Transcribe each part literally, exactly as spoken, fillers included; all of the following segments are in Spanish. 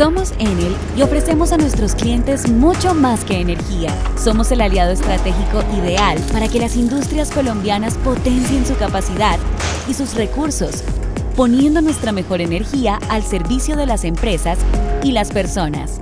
Somos Enel y ofrecemos a nuestros clientes mucho más que energía. Somos el aliado estratégico ideal para que las industrias colombianas potencien su capacidad y sus recursos, poniendo nuestra mejor energía al servicio de las empresas y las personas.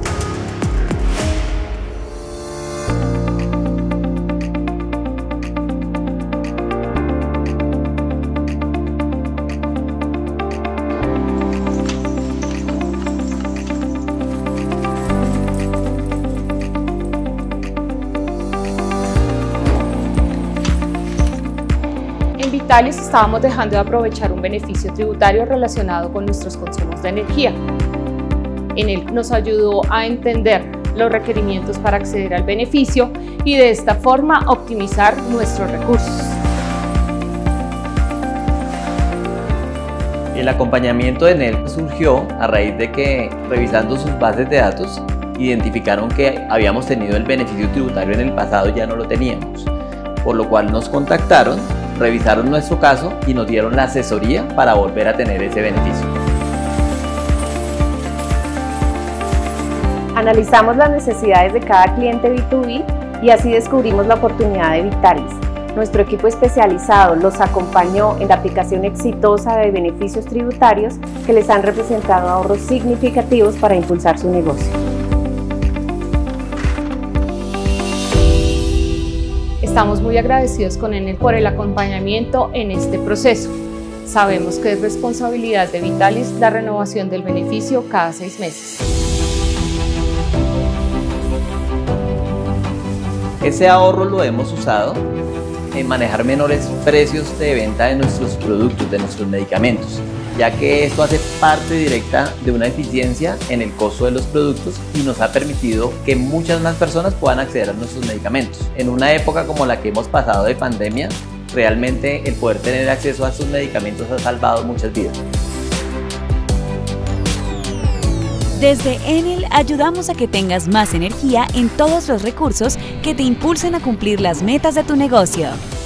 En Vitalis estábamos dejando de aprovechar un beneficio tributario relacionado con nuestros consumos de energía. Enel nos ayudó a entender los requerimientos para acceder al beneficio y de esta forma optimizar nuestros recursos. El acompañamiento de Enel surgió a raíz de que, revisando sus bases de datos, identificaron que habíamos tenido el beneficio tributario en el pasado y ya no lo teníamos, por lo cual nos contactaron, revisaron nuestro caso y nos dieron la asesoría para volver a tener ese beneficio. Analizamos las necesidades de cada cliente B dos B y así descubrimos la oportunidad de Vitalis. Nuestro equipo especializado los acompañó en la aplicación exitosa de beneficios tributarios que les han representado ahorros significativos para impulsar su negocio. Estamos muy agradecidos con Enel por el acompañamiento en este proceso. Sabemos que es responsabilidad de Vitalis la renovación del beneficio cada seis meses. Ese ahorro lo hemos usado en manejar menores precios de venta de nuestros productos, de nuestros medicamentos, ya que esto hace parte directa de una eficiencia en el costo de los productos y nos ha permitido que muchas más personas puedan acceder a nuestros medicamentos. En una época como la que hemos pasado de pandemia, realmente el poder tener acceso a estos medicamentos ha salvado muchas vidas. Desde Enel ayudamos a que tengas más energía en todos los recursos que te impulsen a cumplir las metas de tu negocio.